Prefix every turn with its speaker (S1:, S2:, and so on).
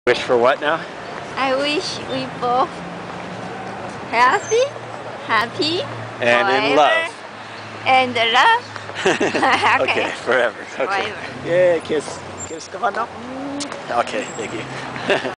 S1: Wish for what now?
S2: I wish we both healthy, happy,
S1: And
S2: forever,
S1: in love.
S2: and love.
S1: Okay, forever. Okay.
S2: Forever.
S1: Yeah, kiss. Kiss, come on now. Okay, thank you.